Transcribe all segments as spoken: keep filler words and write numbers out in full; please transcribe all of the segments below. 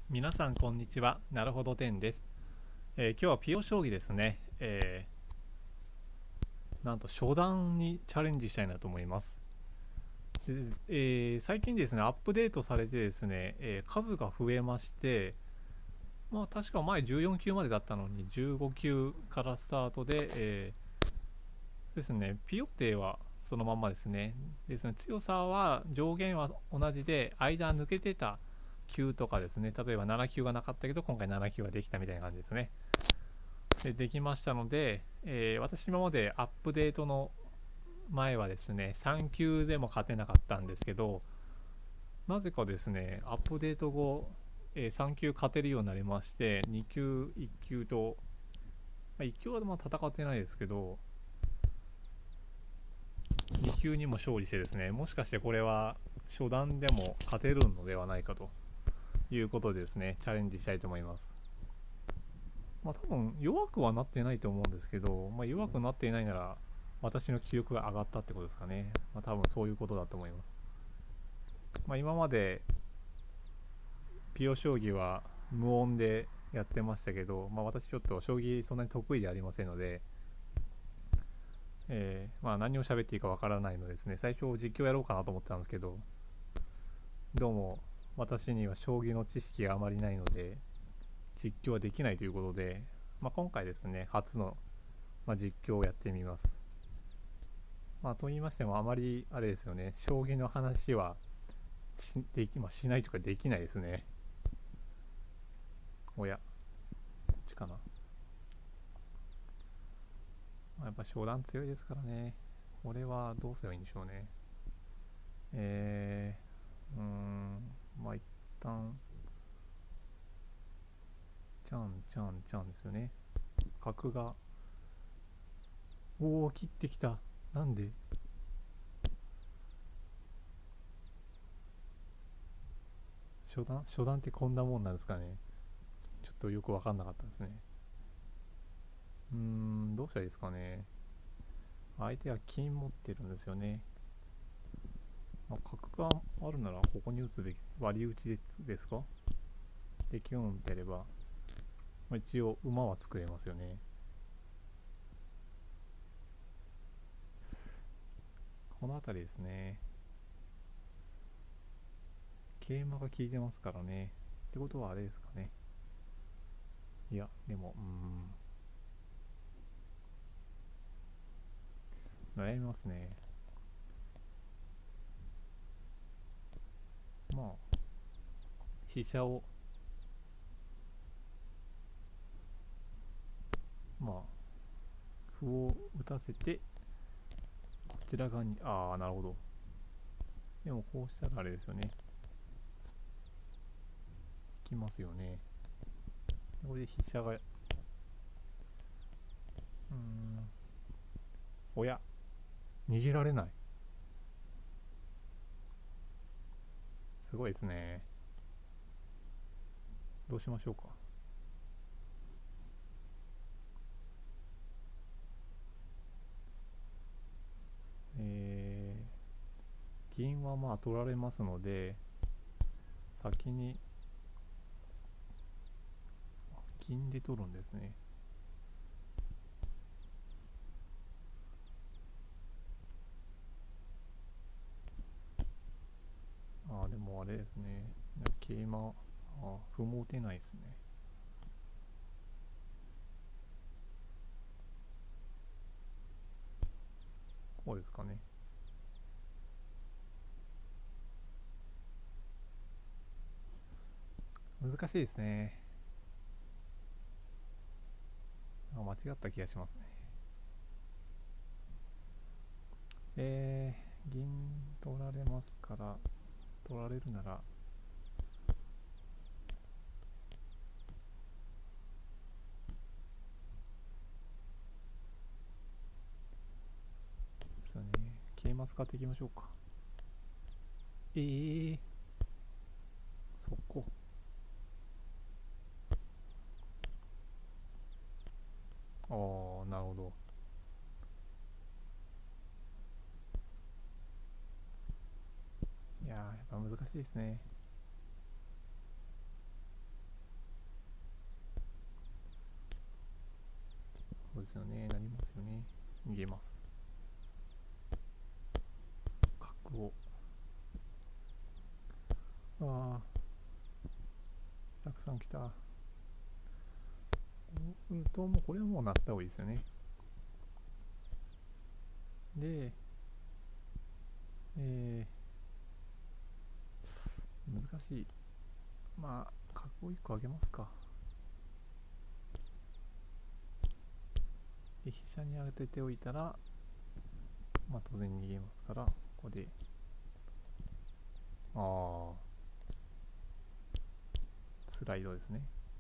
皆さんこんにちは。なるほど天です。えー今日はピヨ将棋ですね。えーなんと初段にチャレンジしたいなと思います。でえー最近ですね、アップデートされてですね、えー数が増えまして、まあ確か前じゅうよん級までだったのにじゅうご級からスタートで、えーですね、ピヨテはそのまんまですね。ですね、強さは上限は同じで、間抜けてた級とかですね、例えばなな級がなかったけど、今回なな級ができたみたいな感じですね。でできましたので、えー私今までアップデートの前はですねさん級でも勝てなかったんですけど、なぜかですねアップデート後、えーさん級勝てるようになりまして、に級いっ級と、まあ、いっ級はまあ戦ってないですけどに級にも勝利してですね、もしかしてこれは初段でも勝てるのではないかということでですねチャレンジしたいと思います。まあ多分弱くはなってないと思うんですけど、まあ、弱くなっていないなら私の記録が上がったってことですかね。まあ多分そういうことだと思います。まあ今までピヨ将棋は無音でやってましたけど、まあ私ちょっと将棋そんなに得意でありませんので、えー、まあ何を喋っていいかわからないのでですね、最初実況やろうかなと思ってたんですけど、どうも私には将棋の知識があまりないので実況はできないということで、まあ、今回ですね初の、まあ、実況をやってみます。まあ、と言いましてもあまりあれですよね、将棋の話はしでき、まあ、しないというかできないですね。おや、こっちかな。まあ、やっぱ初段強いですからね。これはどうすればいいんでしょうね。えー、うーん、まあ一旦、ちゃんちゃんちゃんですよね。角が、おお、切ってきた。なんで初段初段ってこんなもんなんですかね。ちょっとよくわかんなかったですね。うーん、どうしたらいいですかね。相手は金持ってるんですよね。まあ、角があるならここに打つべき、割り打ちですか。できようってやれば、まあ、一応馬は作れますよね。この辺りですね。桂馬が効いてますからね。ってことはあれですかね。いや、でも、うーん、悩みますね。まあ、飛車を、まあ、歩を打たせて、こちら側に、ああ、なるほど。でもこうしたらあれですよね。引きますよね。これで飛車が、うーん、おや、逃げられない。すごいですね。どうしましょうか。えー、銀はまあ取られますので、先に銀で取るんですね。ああ、でもあれですね。桂馬、あ、歩も打てないですね。こうですかね。難しいですね。間違った気がしますね。えー、銀取られますから、取られるなら、ですよね。桂馬使っていきましょうか。えー、そこ。ああ、なるほど。いやー、やっぱ難しいですね。 ですよね。なりますよね。逃げます。角を。ああ、たくさん来た。うんと、もうこれはもうなった方がいいですよね。で、えー、難しい。まあ、角をいっこあげますか。で、飛車に当てておいたら、まあ当然逃げますから、ここで、ああ、スライドですね。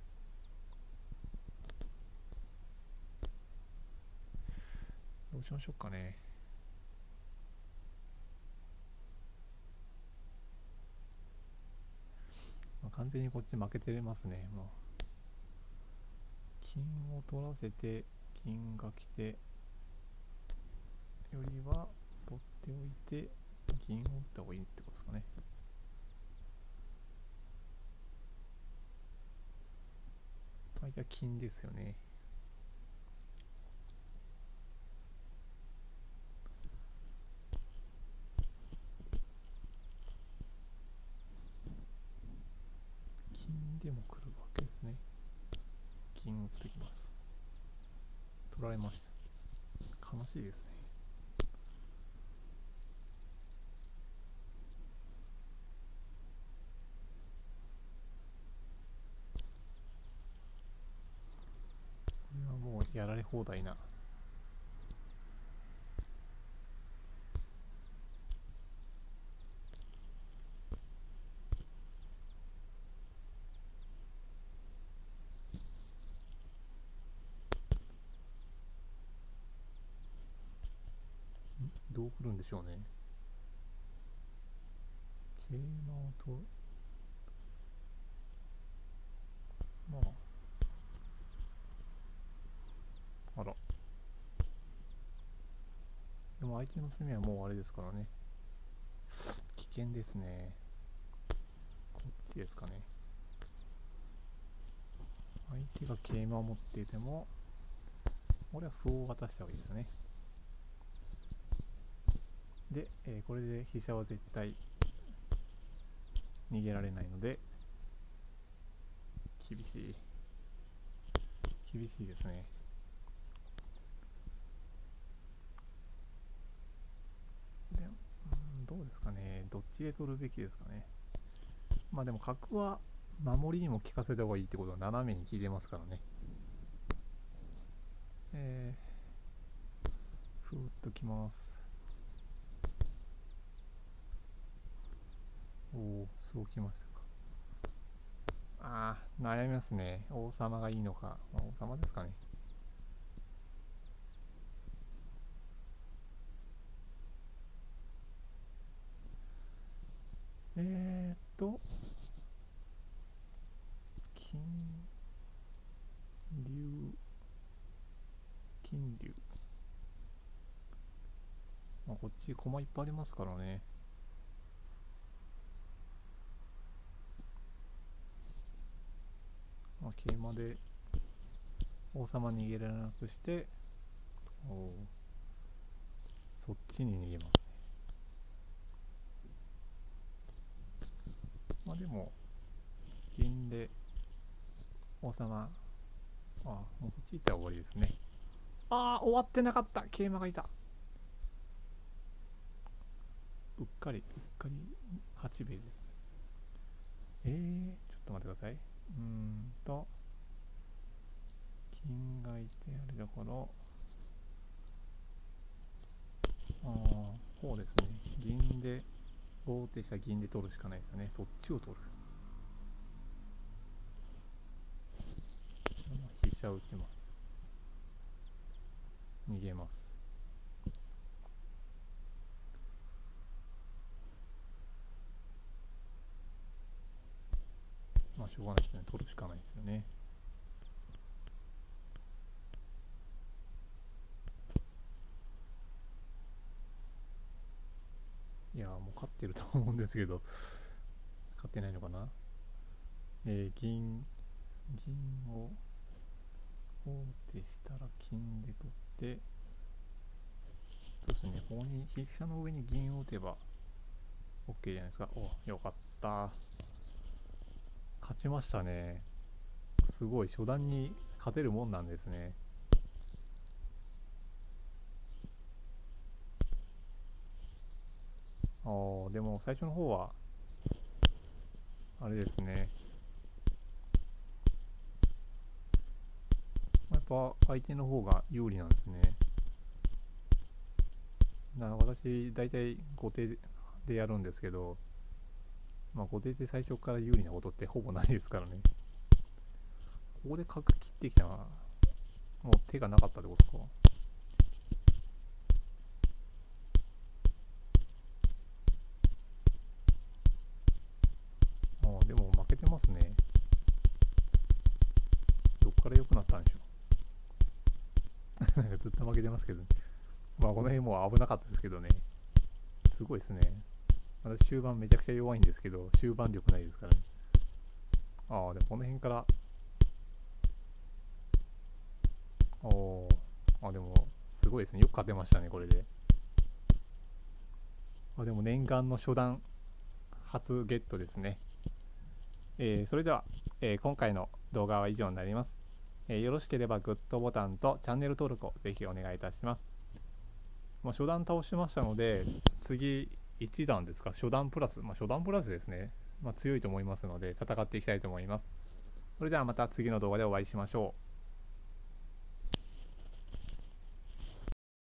どうしましょうかね。まあ、完全にこっち負けてれますね。もう金を取らせて、銀が来て、よりは取っておいて、銀を打った方がいいってことですかね。相手は金ですよね。金でも来るわけですね。銀打ってきます。取られました。悲しいですね。これはもうやられ放題な。どう来るんでしょうね。桂馬をと、まあ、あら。でも相手の攻めはもうあれですからね。危険ですね。こっちですかね。相手が桂馬を持っていても、俺は歩を渡した方がいいですよね。で、えーこれで飛車は絶対逃げられないので、厳しい。厳しいですね。で、うん、どうですかね。どっちで取るべきですかね。まあでも角は守りにも効かせた方がいいってことは斜めに効いてますからね。えー、ふーっときます。おお、そうきましたか。ああ、悩みますね。王様がいいのか。まあ、王様ですかね。えーっと、金、竜、金竜。まあ、こっち駒いっぱいありますからね。まあ、桂馬で王様逃げられなくして、おそっちに逃げますね。まあでも、銀で王様、あ、もうそっち行ったら終わりですね。ああ、終わってなかった。桂馬がいた。うっかり、うっかりはち兵衛ですね。えー、ちょっと待ってください。うーんと、金がいてあれだから、ああ、こうですね。銀で、王手した銀で取るしかないですよね。そっちを取る。飛車を打ちます。逃げます。まあしょうがないですね。取るしかないですよね。いやー、もう勝ってると思うんですけど、勝ってないのかな。えー、銀、銀を王手したら金で取って、そうですね、ここに飛車の上に銀を打てば OK じゃないですか。お、よかった。勝ちましたね。すごい、初段に勝てるもんなんですね。ああ、でも最初の方はあれですね、やっぱ相手の方が有利なんですね。な私大体後手でやるんですけど、まあ後手で最初から有利なことってほぼないですからね。ここで角切ってきたらもう手がなかったってことですか。ああ、でも負けてますね。どっから良くなったんでしょう。なんかずっと負けてますけど、ね、まあこの辺も危なかったですけどね。すごいですね。私終盤めちゃくちゃ弱いんですけど、終盤力ないですからね。ああ、でもこの辺から、おお、あ、でもすごいですね。よく勝てましたね、これで。あ、でも念願の初段初ゲットですね。えーそれでは、えー今回の動画は以上になります。えーよろしければグッドボタンとチャンネル登録をぜひお願いいたします。まあ、初段倒しましたので、次いち段ですか、初段プラス、まあ、初段プラスですね。まあ、強いと思いますので戦っていきたいと思います。それではまた次の動画でお会いしましょう。